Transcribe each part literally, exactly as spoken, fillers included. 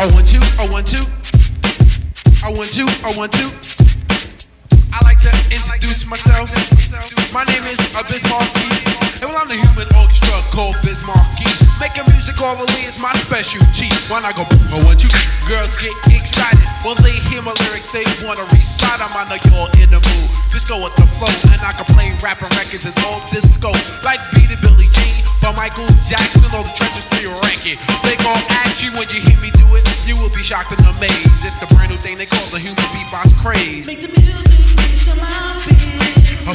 I want to, I want to, I want to, I want to. I like to introduce myself. My name is Biz Markie, and well, I'm the human orchestra called Biz Markie. Making music orally is my specialty. When I go, I want to, girls get excited when they hear my lyrics. They wanna recite them. I know you're in the mood. Just go with the flow, and I can play rapping records and all disco, like Beat It Billie Jean, by Michael Jackson, or the trenches to your record. They gon' ask you when you hear me do it. You will be shocked and amazed. It's the brand new thing they call the human beatbox craze. Make the music reach your mind, bitch.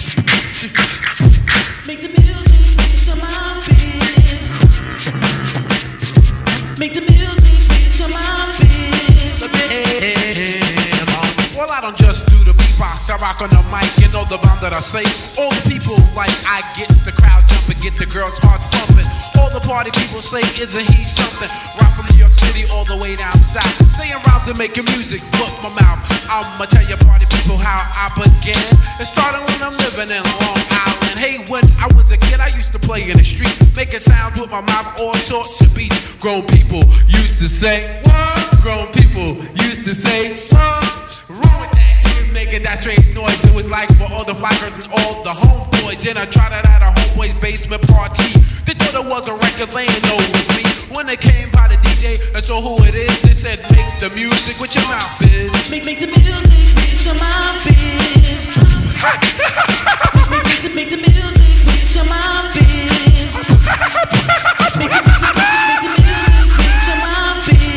Make the music reach your mind, bitch. Make the music reach your mind, bitch. Well, I don't just do the beatbox, I rock on the mic, you know the rhyme that I say. All the people like I get the crowd jumping, get the girls heart pumping. All the party people say, isn't he something? Rock from New York City all the way down south, saying rhymes and making music, book my mouth. I'ma tell you party people how I began. It started when I'm living in Long Island. Hey, when I was a kid, I used to play in the street, making sounds with my mouth, all sorts of beats. Grown people used to say, what? Grown people used to say, what? Wrong with that kid making that strange noise. It was like for all the fly girls and all the homeboys. Then I tried it at a homeboy's basement party. They thought it was a record laying over me. When they came by the D J and saw who it is, they said, make the music with your mouth, biz. Make, make the music with your mouth, biz. make, make, make the music with your mouth, biz. Make, make, make, make, make the music with your mouth, biz.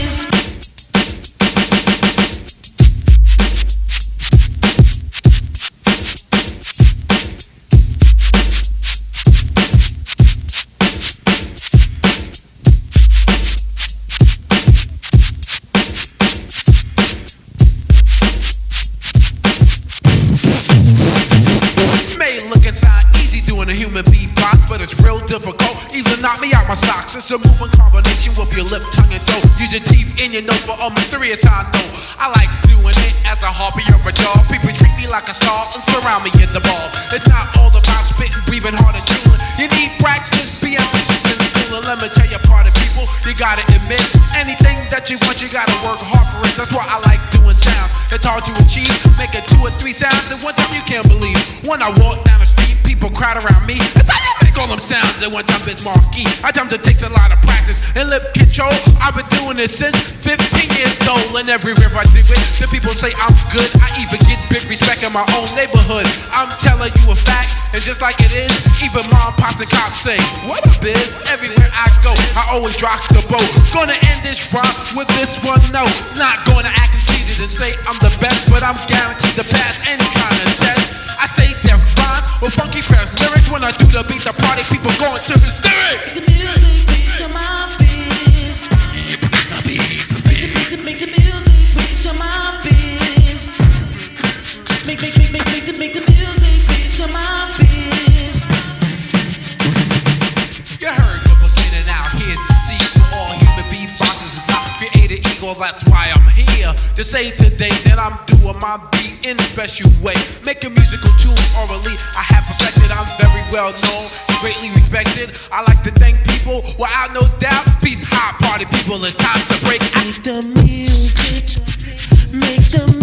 A human beatbox, but it's real difficult. Even knock me out my socks. It's a moving combination with your lip, tongue, and throat. Use your teeth in your nose for a mysterious I know. I like doing it as a hobby or a job. People treat me like a star and surround me in the ball. It's not all about spitting, breathing hard and chewing. You need practice, be ambitious in school. And let me tell you, party people, you gotta admit, anything that you want, you gotta work hard for it. That's why I like doing sound. It's hard to achieve, making two or three sounds, and one time you can't believe. When I walk down the street, people crowd around me. That's how you make all them sounds. And one time Biz Markie. I time it takes a lot of practice and lip control. I've been doing this since fifteen years old. And everywhere I do it, the people say I'm good. I even get big respect in my own neighborhood. I'm telling you a fact, and just like it is, even mom, pops, and cops say, what up, Biz? Everywhere I go, I always rock the boat. Gonna end this rhyme with this one note. Not gonna act conceited and say I'm the best, but I'm guaranteed to pass any kind of test. I say that rhyme with funky crafts lyrics. When I do the beat, the party people going to the lyrics. Make the music with your mouth, biz. Make, make, make the music with your mouth, biz. Make, make, make, make, make, the, make the music with your mouth, biz. You heard the beginning, out here to see for all human beatboxers is not created equal. That's why I'm here to say today that I'm doing my beat in a special way. Making musical tunes orally, I have perfected. I'm very well known, greatly respected. I like to thank people without no doubt. Peace, high party people, it's time to break. Make the music, make the